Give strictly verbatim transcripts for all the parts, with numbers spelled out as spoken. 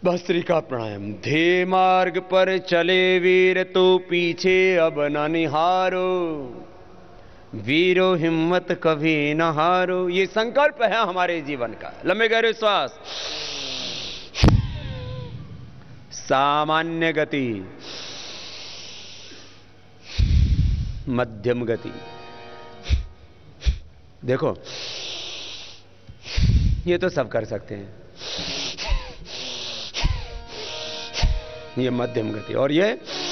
भस्त्रिका प्राणायाम। धे मार्ग पर चले वीर तो पीछे अब न निहारो, वीरो हिम्मत कभी न हारो। ये संकल्प है हमारे जीवन का। लंबे गहरे श्वास। सामान्य गति, मध्यम गति। देखो ये तो सब कर सकते हैं, ये मध्यम गति। और ये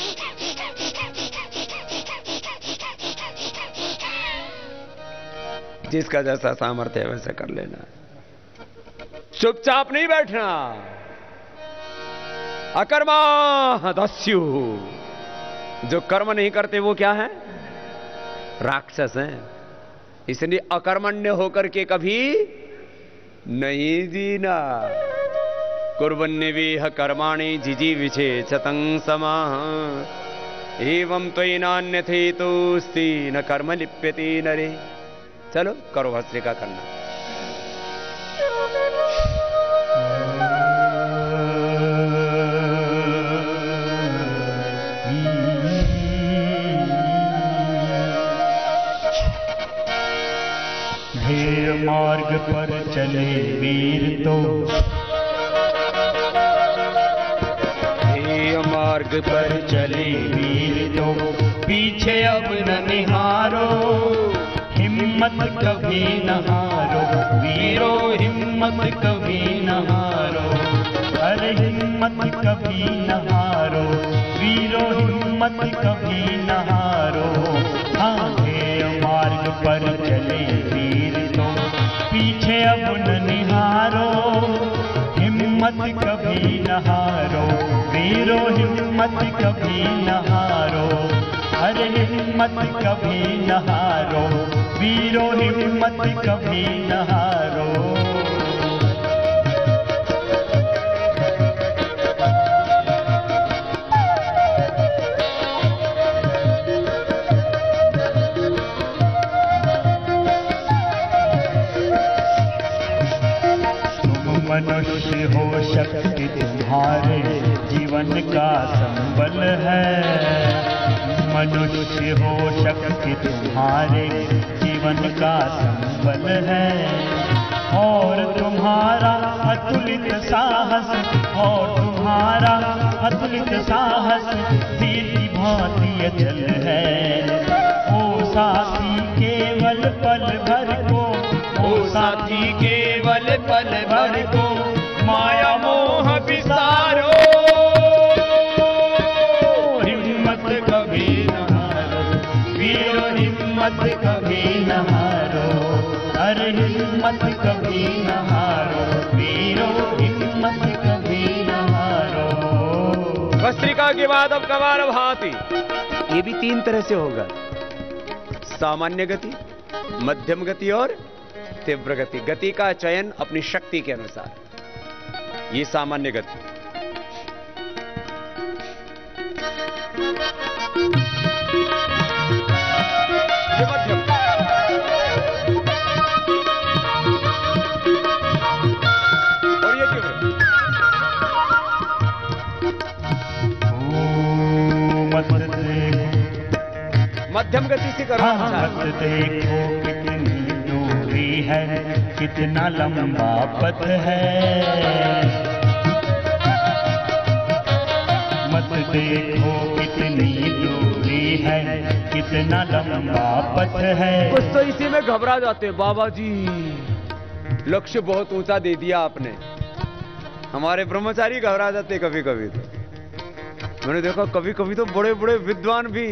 जिसका जैसा सामर्थ्य है वैसे कर लेना, चुपचाप नहीं बैठना। अकर्मा दस्यु, जो कर्म नहीं करते वो क्या है? राक्षस हैं। इसलिए अकर्मण्य होकर के कभी नहीं जीना। कुर्वन्निवेह कर्माणि जिजीविषे चतं समाः, एवं त्वयि नान्यथेतोऽस्ति न कर्म लिप्यते नरे। चलो करो भस्त्रिका करना। ध्येय मार्ग पर चले वीर तो, ध्येय मार्ग पर चले वीर तो पीछे अब न निहारो, हिम्मत कभी न हारो, वीरो हिम्मत कभी न हारो। अरे हिम्मत कभी न हारो, वीरो हिम्मत कभी न हारो। हाँ ध्येय मार्ग पर चले वीर तो पीछे अब न निहारो, हिम्मत कभी न हारो, वीरो हिम्मत कभी न हारो। अरे हिम्मत कभी न हारो, वीरो हिम्मत कभी न हारो। मनुष्य हो शक्ति तुम्हारे जीवन का संबल है, मनुष्य हो शक्ति तुम्हारे जीवन का संबल है। और तुम्हारा अतुलित साहस, और तुम्हारा अतुलित साहस तीर की भांति अचल है। ओ साथी केवल पल भर को, ओ साथी केवल पल भर को माया मोह विसारो। हिम्मत कभी न हारो, वीरो हिम्मत कभी न हारो। अरे हिम्मत कभी न हारो, वीरो हिम्मत कभी न हारो। भस्त्रिका के बाद अब कवार भाति। ये भी तीन तरह से होगा, सामान्य गति, मध्यम गति और तीव्र गति। गति का चयन अपनी शक्ति के अनुसार। ये सामान्य गति। ये मध्यम। और ये तीव्र। मत देखो, मध्यम गति से करो। मत देखो कितनी दूरी है, कितना लंबा पथ है। मत देखो कितनी दूरी है, कितना लंबा पथ है। कुछ तो इसी में घबरा जाते हैं। बाबा जी लक्ष्य बहुत ऊंचा दे दिया आपने। हमारे ब्रह्मचारी घबरा जाते कभी कभी। तो मैंने देखा कभी कभी तो बड़े बड़े विद्वान भी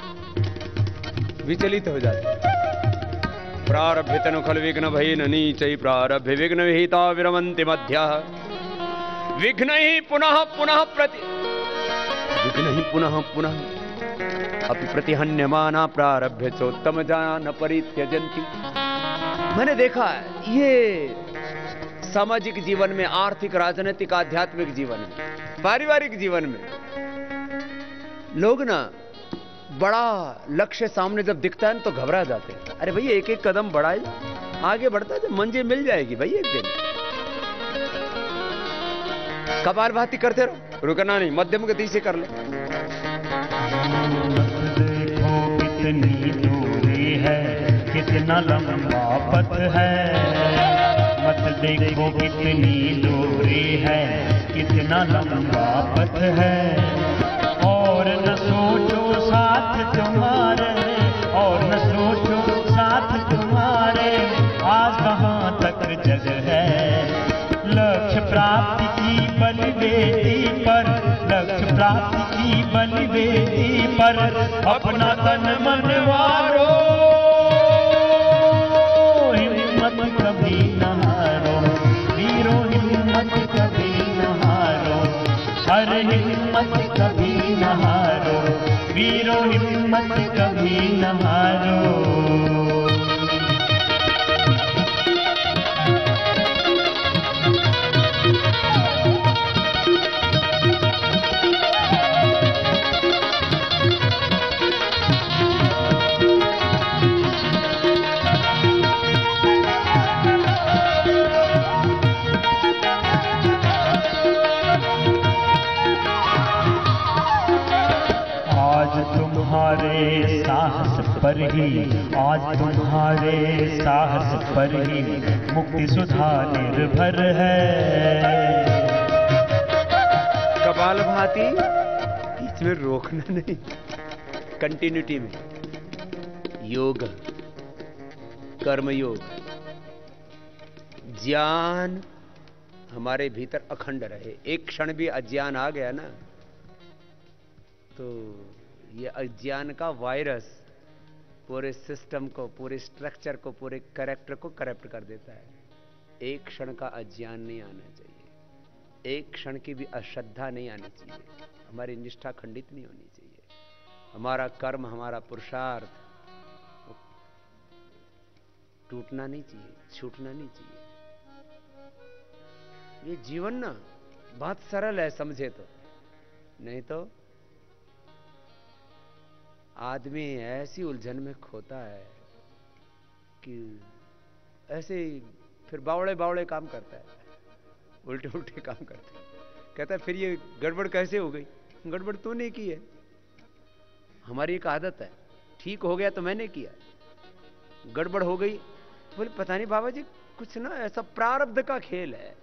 विचलित हो जाते। प्रारभ्य तनु खल विघ्न भई नीचै, प्रारभ्य विघ्न विहिता विरमन्ति मध्यः, विघ्न ही पुनः पुनः प्रति विघ्न ही पुनः पुनः अपि प्रतिहन्यमाना, प्रारभ्य चोत्तम जान परित्यजन्ति। मैंने देखा ये सामाजिक जीवन में, आर्थिक, राजनीतिक, आध्यात्मिक जीवन में, पारिवारिक जीवन में लोग ना बड़ा लक्ष्य सामने जब दिखता है तो घबरा जाते हैं। अरे भैया एक एक कदम बढ़ाए, आगे बढ़ता है तो मंजिल मिल जाएगी भाई एक दिन। कपालभाति करते रहो, रुकना नहीं, मध्यम गति से कर लो। देखो कितनी दूरी है, कितना लंबा पथ है। मत देखो कितनी दूरी है, कितना लंबा पथ है। और न सोचो साथ तुम्हारे, और न सोचो साथ तुम्हारे, आज कहाँ तक जग है। लक्ष्य प्राप्ति की बलिवेदी पर, लक्ष्य प्राप्ति की बलिवेदी पर अपना तन मन वारो। हिम्मत कभी न हारो वीरो, हिम्मत कभी न हारो। हर हिम्मत कभी न हारो वीरो, हिम्मत कभी न हारो। तुम्हारे साहस पर ही, आज तुम्हारे साहस पर ही मुक्ति सुधा निर्भर है। कपालभाति बीच में रोकना नहीं, कंटिन्यूटी में। योग, कर्म योग, ज्ञान हमारे भीतर अखंड रहे। एक क्षण भी अज्ञान आ गया ना, तो ये अज्ञान का वायरस पूरे सिस्टम को, पूरे स्ट्रक्चर को, पूरे कैरेक्टर को करप्ट कर देता है। एक क्षण का अज्ञान नहीं आना चाहिए, एक क्षण की भी अश्रद्धा नहीं आनी चाहिए, हमारी निष्ठा खंडित नहीं होनी चाहिए, हमारा कर्म, हमारा पुरुषार्थ टूटना नहीं चाहिए, छूटना नहीं चाहिए। ये जीवन ना बहुत सरल है, समझे तो। नहीं तो आदमी ऐसी उलझन में खोता है कि ऐसे ही फिर बावड़े बावड़े काम करता है, उल्टे उल्टे काम करता है। कहता है फिर ये गड़बड़ कैसे हो गई? गड़बड़ तूने की है, हमारी एक आदत है। ठीक हो गया तो मैंने किया, गड़बड़ हो गई तो बोले पता नहीं बाबा जी, कुछ ना ऐसा प्रारब्ध का खेल है।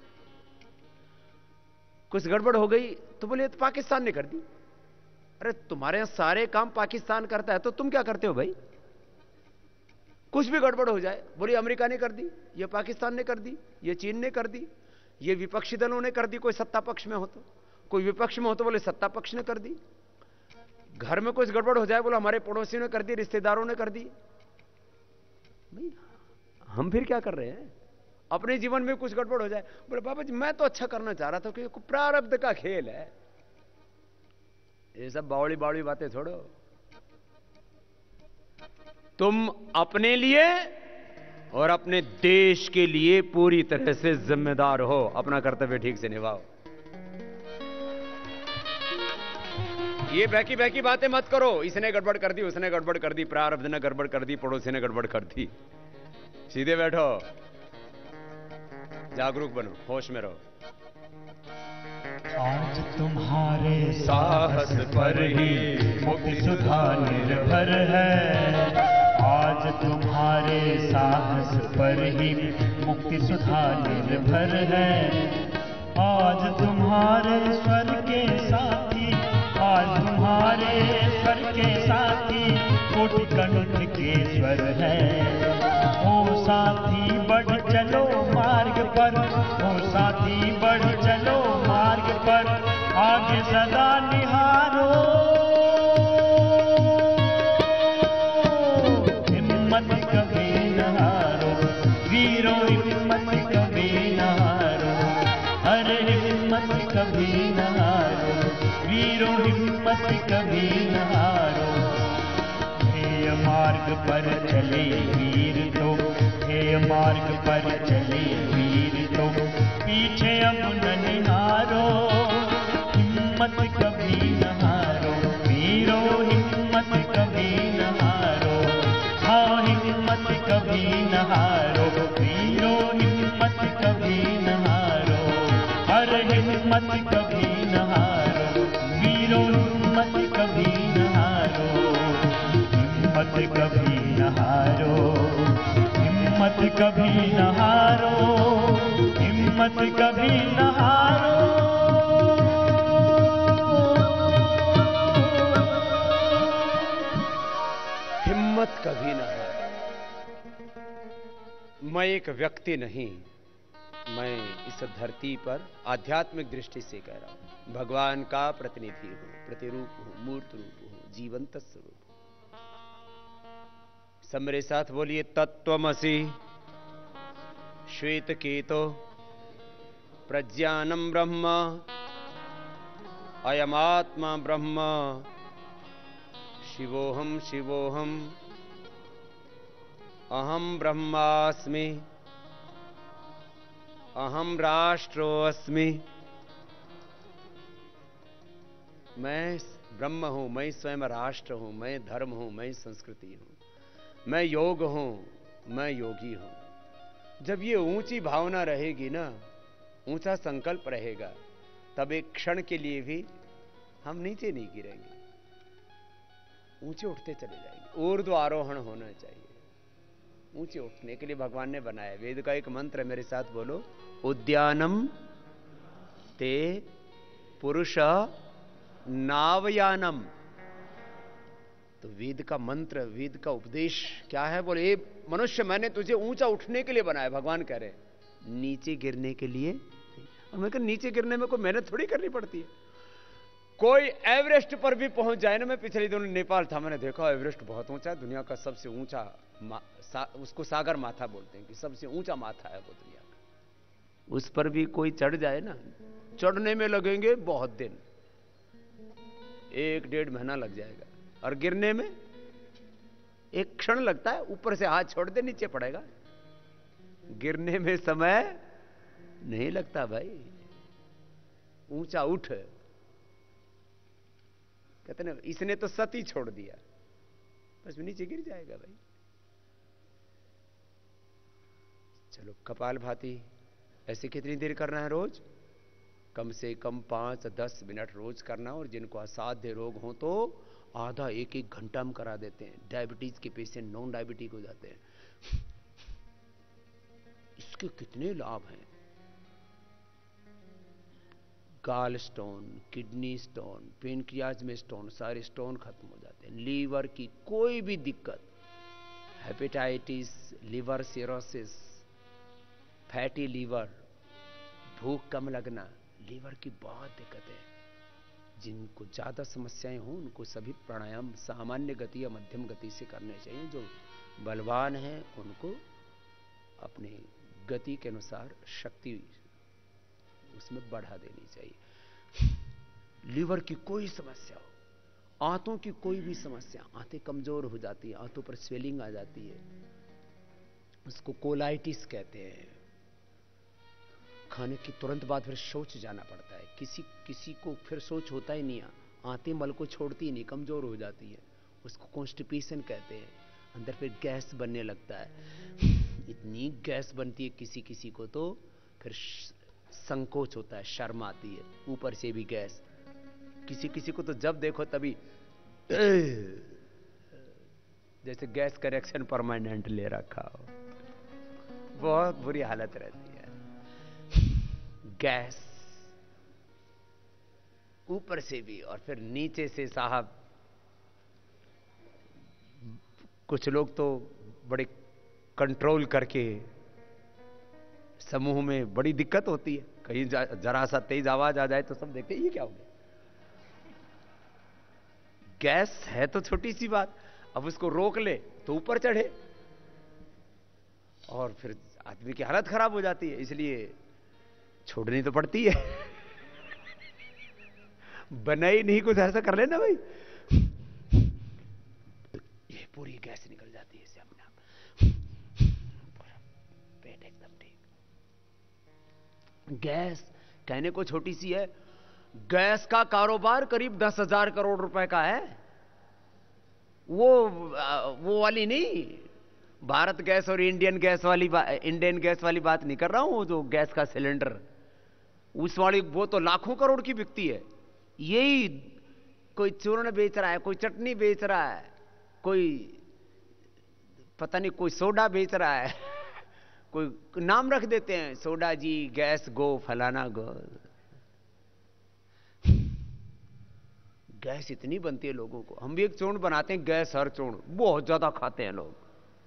कुछ गड़बड़ हो गई तो बोले तो पाकिस्तान ने कर दी। अरे तुम्हारे यहां सारे काम पाकिस्तान करता है तो तुम क्या करते हो भाई? कुछ भी गड़बड़ हो जाए बोले अमेरिका ने कर दी, ये पाकिस्तान ने कर दी, ये चीन ने कर दी, ये विपक्षी दलों ने कर दी। कोई सत्ता पक्ष में हो तो, कोई विपक्ष में हो तो बोले सत्ता पक्ष ने कर दी। घर में कुछ गड़बड़ हो जाए बोले हमारे पड़ोसियों ने कर दी, रिश्तेदारों ने कर दी। भाई हम फिर क्या कर रहे हैं? अपने जीवन में कुछ गड़बड़ हो जाए बोले बाबा जी मैं तो अच्छा करना चाह रहा था, क्योंकि प्रारब्ध का खेल है। ये सब बावड़ी बावड़ी बातें छोड़ो। तुम अपने लिए और अपने देश के लिए पूरी तरह से जिम्मेदार हो, अपना कर्तव्य ठीक से निभाओ। ये बहकी बहकी बातें मत करो, इसने गड़बड़ कर दी, उसने गड़बड़ कर दी, प्रारब्ध ने गड़बड़ कर दी, पड़ोसी ने गड़बड़ कर दी। सीधे बैठो, जागरूक बनो, होश में रहो। आज तुम्हारे साहस पर ही मुक्ति सुधा निर्भर है। आज तुम्हारे साहस पर ही मुक्ति सुधा निर्भर है। आज तुम्हारे स्वर के साथी, आज तुम्हारे स्वर के साथी कोटि कंठ के स्वर है। ओ साथी बढ़ चलो मार्ग पर, ओ साथी बढ़ चलो मार्ग पर, आगे सदा निहारो। हिम्मत कभी न हारो वीरो, हिम्मत कभी न हारो। अरे हिम्मत कभी न हारो वीरो, हिम्मत कभी न हारो। हे मार्ग पर चले वीर तो, हे मार्ग पर चले वीर तो, पीछे अब न निहारो। हिम्मत कभी न हारो वीरो, हिम्मत कभी न हारो। हाँ हिम्मत कभी न हारो वीरो, हिम्मत कभी न हारो। हर हिम्मत हिम्मत कभी न हारो वीरों, हिम्मत कभी न हारो, हिम्मत कभी न हारो, हिम्मत कभी न हारो, हिम्मत कभी न हारो। हिम्मत कभी न हारो। मैं एक व्यक्ति नहीं, मैं इस धरती पर आध्यात्मिक दृष्टि से कह रहा हूं, भगवान का प्रतिनिधि हूं, प्रतिरूप हूं, मूर्त रूप हूं, जीवंत स्वरूप। सब मेरे साथ बोलिए, तत्त्वमसि श्वेत केतो प्रज्ञानम ब्रह्म अयमात्मा ब्रह्म शिवोहम शिवोहम अहम ब्रह्मास्मि अहम राष्ट्रोऽस्मि। मैं ब्रह्म हूं, मैं स्वयं राष्ट्र हूं, मैं धर्म हूं, मैं संस्कृति हूं, मैं योग हूं, मैं योगी हूं। जब ये ऊंची भावना रहेगी ना, ऊंचा संकल्प रहेगा, तब एक क्षण के लिए भी हम नीचे नहीं गिरेंगे, ऊंचे उठते चले जाएंगे। ऊर्ध्व आरोहण होना चाहिए। ऊंचे उठने के लिए भगवान ने बनाया। वेद का एक मंत्र है, मेरे साथ बोलो, उद्यानम ते पुरुष नावयानम। तो वेद का मंत्र, वेद का उपदेश क्या है? बोले, मनुष्य मैंने तुझे ऊंचा उठने के लिए बनाया। भगवान कह रहे नीचे गिरने के लिए। और मैं कह, नीचे गिरने में कोई मेहनत थोड़ी करनी पड़ती है। कोई एवरेस्ट पर भी पहुंच जाए ना, मैं पिछले दिनों नेपाल था, मैंने देखा एवरेस्ट बहुत ऊंचा है, दुनिया का सबसे ऊंचा, सा, उसको सागर माथा बोलते हैं कि सबसे ऊंचा माथा है वो दुनिया का। उस पर भी कोई चढ़ जाए ना, चढ़ने में लगेंगे बहुत दिन, एक डेढ़ महीना लग जाएगा, और गिरने में एक क्षण लगता है। ऊपर से हाथ छोड़ दे नीचे पड़ेगा, गिरने में समय नहीं लगता भाई। ऊंचा उठ, कहते ना, इसने तो सती छोड़ दिया, बस नीचे गिर जाएगा भाई। चलो कपालभाति ऐसे कितनी देर करना है रोज? कम से कम पांच दस मिनट रोज करना। और जिनको असाध्य रोग हो तो आधा एक एक घंटा में करा देते हैं। डायबिटीज के पेशेंट नॉन डायबिटिक हो जाते हैं। इसके कितने लाभ हैं। Gall stone, kidney stone, pancreas में स्टोन, सारे स्टोन खत्म हो जाते हैं। लीवर की कोई भी दिक्कत, hepatitis, liver cirrhosis, fatty liver, भूख कम लगना, लीवर की बहुत दिक्कत है। जिनको ज्यादा समस्याएं हो उनको सभी प्राणायाम सामान्य गति या मध्यम गति से करने चाहिए। जो बलवान हैं उनको अपनी गति के अनुसार शक्ति उसमें बढ़ा देनी चाहिए। लीवर की कोई समस्या हो, आंतों की कोई भी समस्या, आंतें कमजोर हो जाती है, आंतों पर स्वेलिंग आ जाती है, उसको कोलाइटिस कहते हैं। खाने की तुरंत बाद फिर शौच जाना पड़ता है। किसी किसी को फिर शौच होता ही नहीं, आंतें मल को छोड़ती नहीं, कमजोर हो जाती है, उसको कॉन्स्टिपेशन कहते हैं। अंदर फिर गैस बनने लगता है। इतनी गैस बनती है किसी किसी को तो फिर संकोच होता है, शर्म आती है, ऊपर से भी गैस। किसी किसी को तो जब देखो तभी जैसे गैस का रिएक्शन परमानेंट ले रखा हो, बहुत बुरी हालत रहती है। गैस ऊपर से भी और फिर नीचे से। साहब कुछ लोग तो बड़े कंट्रोल करके, समूह में बड़ी दिक्कत होती है, कहीं जरा सा तेज आवाज आ जाए तो सब देखते ये क्या हो गया। गैस है तो छोटी सी बात, अब उसको रोक ले तो ऊपर चढ़े और फिर आदमी की हालत खराब हो जाती है। इसलिए छोड़नी तो पड़ती है। बना ही नहीं कुछ, ऐसा कर लेना भाई, ये पूरी गैस निकल जाती है इससे अपने आप, पेट एकदम ठीक। गैस कहने को छोटी सी है, गैस का कारोबार करीब दस हजार करोड़ रुपए का है। वो वो वाली नहीं, भारत गैस और इंडियन गैस वाली इंडियन गैस वाली बात नहीं कर रहा हूं। जो गैस का सिलेंडर, उस वाली वो तो लाखों करोड़ की बिकती है। यही कोई चूर्ण बेच रहा है, कोई चटनी बेच रहा है, कोई पता नहीं कोई सोडा बेच रहा है कोई नाम रख देते हैं, सोडा जी, गैस गो, फलाना गो। गैस इतनी बनती है लोगों को। हम भी एक चूर्ण बनाते हैं, गैस हर चूर्ण, बहुत ज्यादा खाते हैं लोग।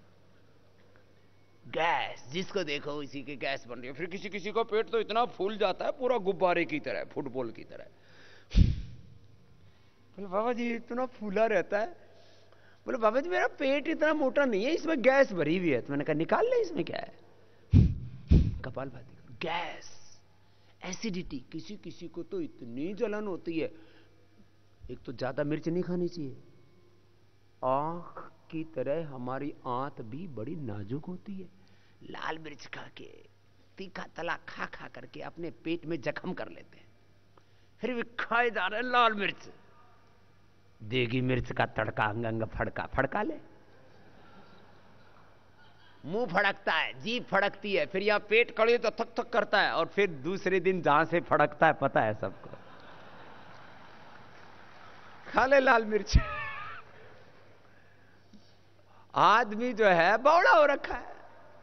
गैस जिसको देखो इसी की गैस बन रही है। फिर किसी किसी का पेट तो इतना फूल जाता है पूरा गुब्बारे की तरह, फुटबॉल की तरह। बोले बाबा जी इतना फूला रहता है। बोले बाबा जी मेरा पेट इतना मोटा नहीं है, इसमें गैस भरी हुई है। तो मैंने कहा निकाल ले, इसमें क्या है। कपालभाति करो। गैस, एसिडिटी, किसी किसी को तो इतनी जलन होती है। एक तो ज्यादा मिर्च नहीं खानी चाहिए। आंख की तरह हमारी आंत भी बड़ी नाजुक होती है। लाल मिर्च खा के, तीखा तला खा खा करके अपने पेट में जख्म कर लेते हैं। फिर भी खाए जा रहे हैं लाल मिर्च। देगी मिर्च का तड़का अंग अंग फड़का, फड़का ले। मुंह फड़कता है, जीभ फड़कती है, फिर यहां पेट कड़े तो थक थक करता है, और फिर दूसरे दिन जहां से फड़कता है पता है सबको। खा ले लाल मिर्च। आदमी जो है बौड़ा हो रखा है।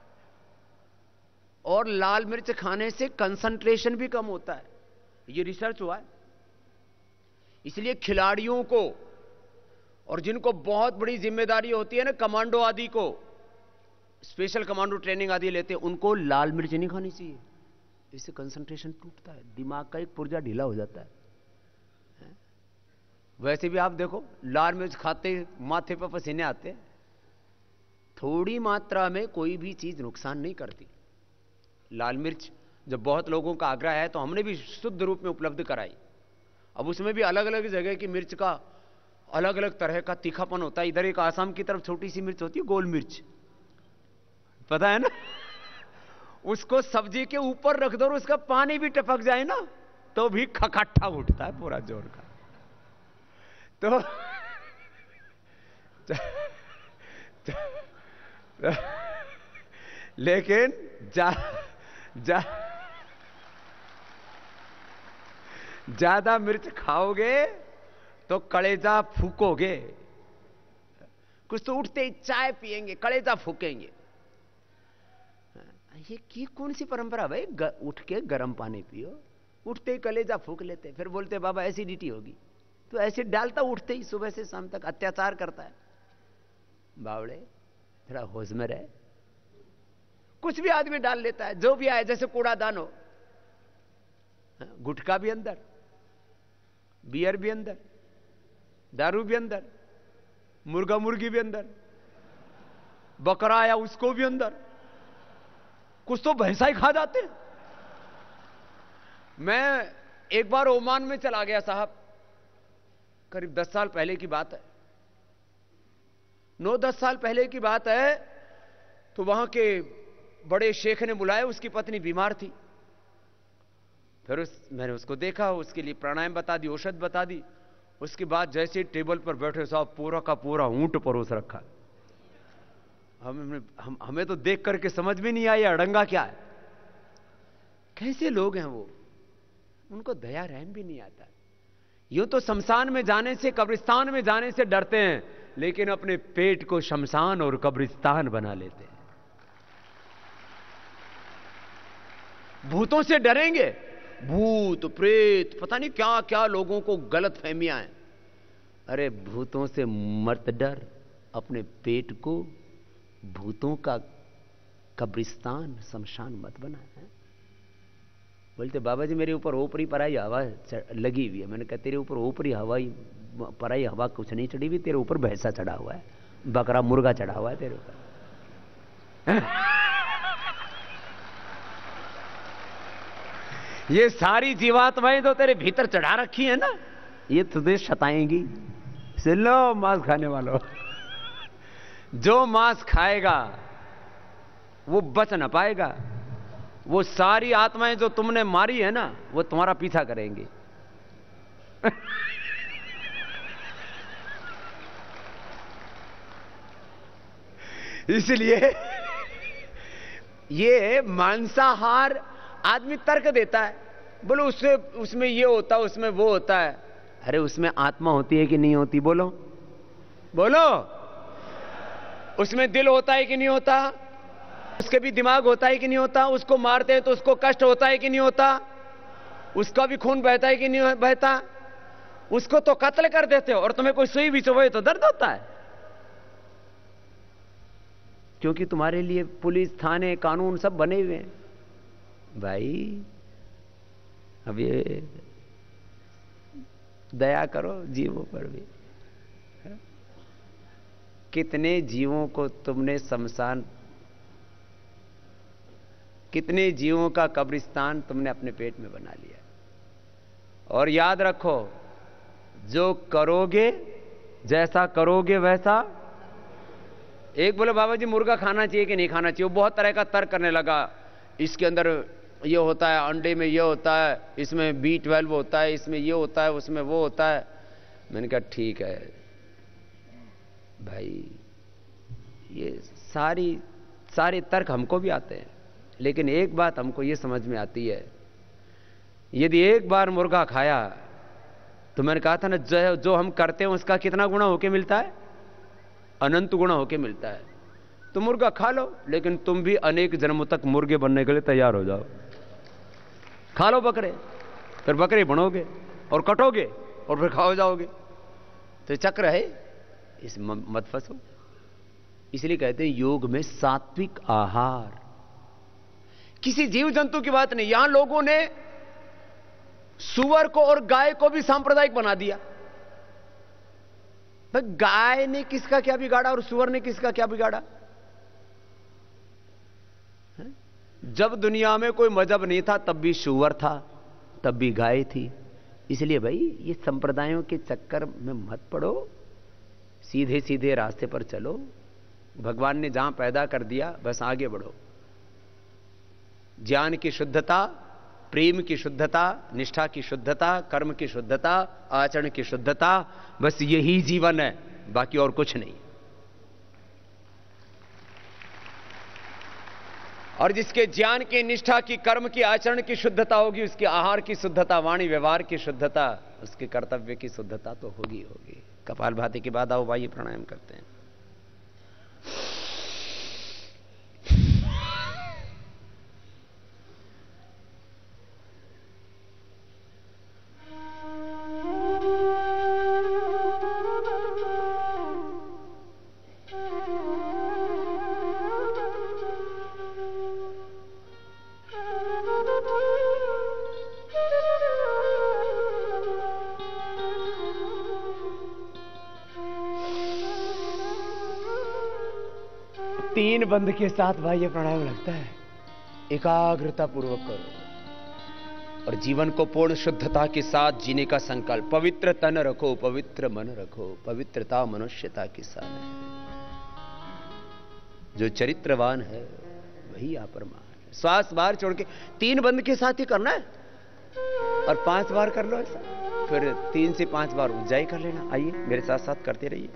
और लाल मिर्च खाने से कंसंट्रेशन भी कम होता है, ये रिसर्च हुआ है। इसलिए खिलाड़ियों को और जिनको बहुत बड़ी जिम्मेदारी होती है ना, कमांडो आदि को, स्पेशल कमांडो ट्रेनिंग आदि लेते हैं, उनको लाल मिर्च नहीं खानी चाहिए। इससे कंसंट्रेशन टूटता है, दिमाग का एक पुर्जा ढीला हो जाता है। वैसे भी आप देखो, लाल मिर्च खाते माथे पर पसीने आते हैं। थोड़ी मात्रा में कोई भी चीज नुकसान नहीं करती। लाल मिर्च जब बहुत लोगों का आग्रह है तो हमने भी शुद्ध रूप में उपलब्ध कराई। अब उसमें भी अलग अलग जगह की मिर्च का अलग अलग तरह का तीखापन होता है। इधर एक आसाम की तरफ छोटी सी मिर्च होती है, गोल मिर्च, पता है ना। उसको सब्जी के ऊपर रख दो और उसका पानी भी टपक जाए ना तो भी खखट्ठा उठता है पूरा जोर का। तो लेकिन जा, जा, ज्यादा मिर्च खाओगे तो कलेजा फूकोगे। कुछ तो उठते ही चाय पिएंगे, कलेजा फूकेंगे। ये की कौन सी परंपरा भाई, ग, उठ के गर्म पानी पियो, उठते ही कलेजा फूक लेते, फिर बोलते बाबा एसिडिटी होगी। तो एसिड डालता उठते ही, सुबह से शाम तक अत्याचार करता है। बावड़े, थोड़ा होश में रहे। कुछ भी आदमी डाल लेता है, जो भी आए, जैसे कूड़ादान हो। गुटखा भी अंदर, बियर भी अंदर, दारू भी अंदर, मुर्गा मुर्गी भी अंदर, बकरा आया उसको भी अंदर, कुछ तो भैंसा ही खा जाते हैं। मैं एक बार ओमान में चला गया साहब, करीब दस साल पहले की बात है, नौ दस साल पहले की बात है। तो वहां के बड़े शेख ने बुलाया, उसकी पत्नी बीमार थी। फिर उस मैंने उसको देखा, उसके लिए प्राणायाम बता दी, औषध बता दी। उसके बाद जैसे टेबल पर बैठे साहब, पूरा का पूरा ऊंट परोस रखा। हम, हम हमें तो देख करके समझ में नहीं आया अड़ंगा क्या है। कैसे लोग हैं वो, उनको दया रहम भी नहीं आता। यूं तो शमशान में जाने से, कब्रिस्तान में जाने से डरते हैं, लेकिन अपने पेट को शमशान और कब्रिस्तान बना लेते हैं। भूतों से डरेंगे, भूत प्रेत, पता नहीं क्या क्या लोगों को गलत फहमियां हैं। अरे भूतों से मत डर, अपने पेट को भूतों का कब्रिस्तान शमशान मत बना है। बोलते बाबा जी मेरे ऊपर ऊपरी पराई हवा लगी हुई है। मैंने कहा तेरे ऊपर ऊपरी हवाई पराई हवा कुछ नहीं चढ़ी हुई, तेरे ऊपर भैंसा चढ़ा हुआ है, बकरा मुर्गा चढ़ा हुआ है तेरे ऊपर। ये सारी जीवात्माएं तो तेरे भीतर चढ़ा रखी है ना, ये तुझे सताएंगी। सुन लो मांस खाने वालों, जो मांस खाएगा वो बच ना पाएगा। वो सारी आत्माएं जो तुमने मारी है ना, वो तुम्हारा पीछा करेंगी। इसलिए ये मांसाहार आदमी तर्क देता है, बोलो उससे उसमें ये होता है, उसमें वो होता है। अरे उसमें आत्मा होती है कि नहीं होती? बोलो बोलो। उसमें दिल होता है कि नहीं होता? उसके भी दिमाग होता है कि नहीं होता? उसको मारते हैं तो उसको कष्ट होता है कि नहीं होता? उसका भी खून बहता है कि नहीं बहता? उसको तो कत्ल कर देते हो और तुम्हें कोई सुई भी चुभे तो दर्द होता है, क्योंकि तुम्हारे लिए पुलिस, थाने, कानून सब बने हुए हैं। भाई अब ये दया करो जीवों पर भी। कितने जीवों को तुमने शमशान, कितने जीवों का कब्रिस्तान तुमने अपने पेट में बना लिया। और याद रखो, जो करोगे, जैसा करोगे वैसा। एक बोले बाबा जी मुर्गा खाना चाहिए कि नहीं खाना चाहिए, वो बहुत तरह का तर्क करने लगा। इसके अंदर ये होता है, अंडे में ये होता है, इसमें बी ट्वेल्व होता है, इसमें ये होता है, उसमें वो होता है। मैंने कहा ठीक है भाई, ये सारी सारे तर्क हमको भी आते हैं, लेकिन एक बात हमको ये समझ में आती है, यदि एक बार मुर्गा खाया तो मैंने कहा था ना, जो, जो हम करते हैं उसका कितना गुना होके मिलता है? अनंत गुना होके मिलता है। तो मुर्गा खा लो, लेकिन तुम भी अनेक जन्मों तक मुर्गे बनने के लिए तैयार हो जाओ। खा लो बकरे, फिर बकरे बनोगे और कटोगे और फिर खाओ जाओगे। तो चक्र है, इस मत फंसो। इसलिए कहते हैं योग में सात्विक आहार। किसी जीव जंतु की बात नहीं, यहां लोगों ने सुअर को और गाय को भी सांप्रदायिक बना दिया। तो गाय ने किसका क्या बिगाड़ा और सुअर ने किसका क्या बिगाड़ा? जब दुनिया में कोई मजहब नहीं था तब भी सुअर था, तब भी गाय थी। इसलिए भाई ये संप्रदायों के चक्कर में मत पड़ो, सीधे सीधे रास्ते पर चलो। भगवान ने जहां पैदा कर दिया बस आगे बढ़ो। ज्ञान की शुद्धता, प्रेम की शुद्धता, निष्ठा की शुद्धता, कर्म की शुद्धता, आचरण की शुद्धता, बस यही जीवन है, बाकी और कुछ नहीं। और जिसके ज्ञान की, निष्ठा की, कर्म की, आचरण की शुद्धता होगी, उसके आहार की शुद्धता, वाणी व्यवहार की शुद्धता, उसके कर्तव्य की शुद्धता तो होगी होगी। कपालभाति के बाद आओ भाई प्राणायाम करते हैं। तीन बंद के साथ भाई ये प्राणायाम लगता है। एकाग्रता पूर्वक करो और जीवन को पूर्ण शुद्धता के साथ जीने का संकल्प। पवित्र तन रखो, पवित्र मन रखो। पवित्रता मनुष्यता की शान है। जो चरित्रवान है वही अपरमान है। श्वास बाहर छोड़ के तीन बंद के साथ ही करना है और पांच बार कर लो ऐसा, फिर तीन से पांच बार ऊंचाई कर लेना। आइए मेरे साथ साथ करते रहिए।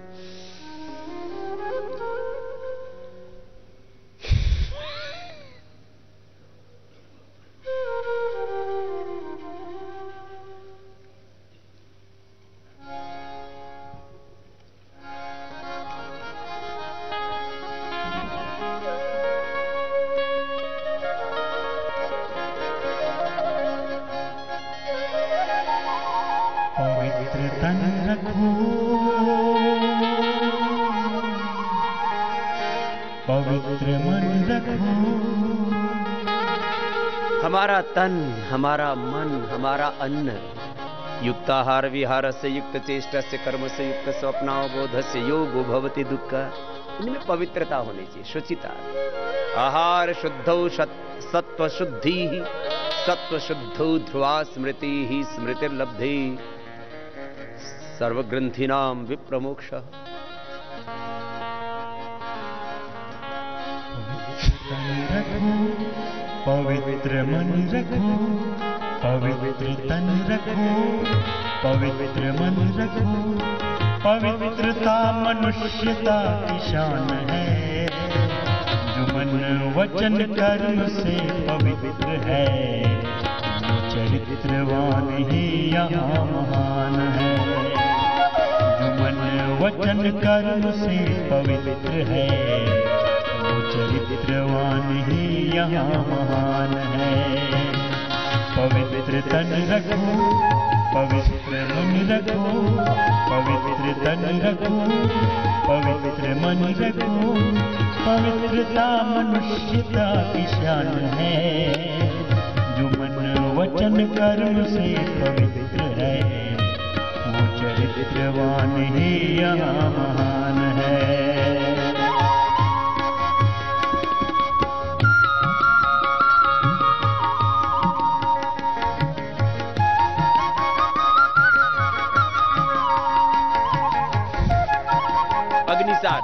पवित्र मन रखो। हमारा तन, हमारा मन, हमारा अन्न युक्ताहार विहार से युक्त चेष्टा से कर्म से युक्त स्वप्नावबोध से योगो भवति दुःख। इनमें पवित्रता होनी चाहिए, शुचिता। आहार शुद्धौ सत्व शुद्धि, सत्व शुद्धौ ध्रुवा स्मृति ही स्मृतिर्लब्धि सर्वग्रंथिनाम विप्रमोक्ष। पवित्र मन रखो, पवित्र तन रखो, पवित्र मन रखो। पवित्रता मनुष्यता की शान है, जो मन वचन कर्म से पवित्र है। चरित्रवान ही यहाँ महान है, जो मन वचन कर्म से पवित्र है, वो चरित्रवान ही यहाँ महान है। पवित्र तन रखो, पवित्र मन रखो, पवित्र तन रखो, पवित्र मन रखो, पवित्रता मनुष्यता की शान है, जो मन वचन कर्म से पवित्र है, वो चरित्रवान ही यहाँ महान है। अग्निसार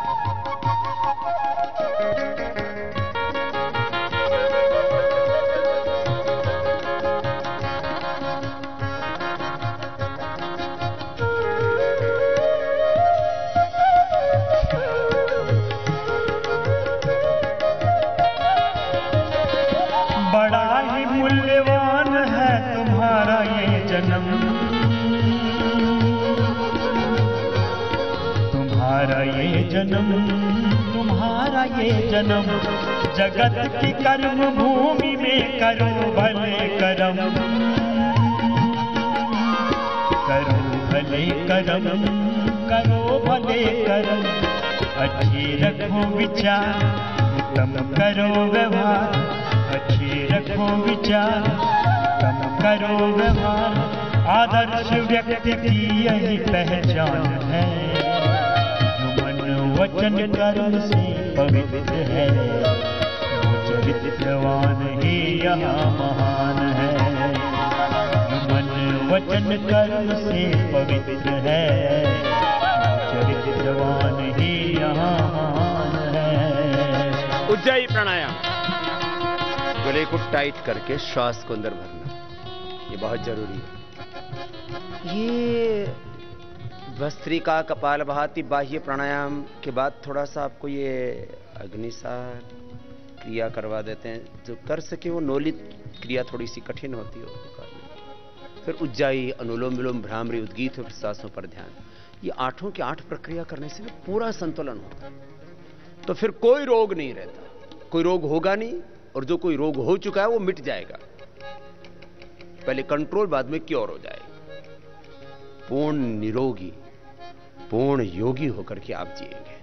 बड़ा ही मूल्यवान है तुम्हारा ये जन्म, तुम्हारा ये जन्म, तुम्हारा ये जन्म, जगत की कर्म भूमि में करो भले करम, करो भले करम, करो भले करम, अच्छे रखो विचार, उत्तम करो व्यवहार, अच्छे रखो विचार, उत्तम करो व्यवहार, आदर्श व्यक्ति की यही पहचान है, वचन कर्म से पवित्र है, वो चरित्रवान ही यहाँ महान है, मन वचन कर्म से पवित्र है, वो चरित्रवान ही यहाँ महान है। उज्जाई प्राणायाम, गले को टाइट करके श्वास को अंदर भरना, ये बहुत जरूरी है। ये भस्त्रिका कपालभाति बाह्य प्राणायाम के बाद थोड़ा सा आपको ये अग्निसार क्रिया करवा देते हैं, जो कर सके वो नोलित क्रिया थोड़ी सी कठिन होती है। फिर उज्जाई, अनुलोम विलोम, भ्रामरी, उद्गीत और सांसों पर ध्यान, ये आठों की आठ प्रक्रिया करने से पूरा संतुलन होता है, तो फिर कोई रोग नहीं रहता, कोई रोग होगा नहीं, और जो कोई रोग हो चुका है वो मिट जाएगा, पहले कंट्रोल बाद में क्योर हो जाएगा। पूर्ण निरोगी, पूर्ण योगी होकर के आप जिएंगे।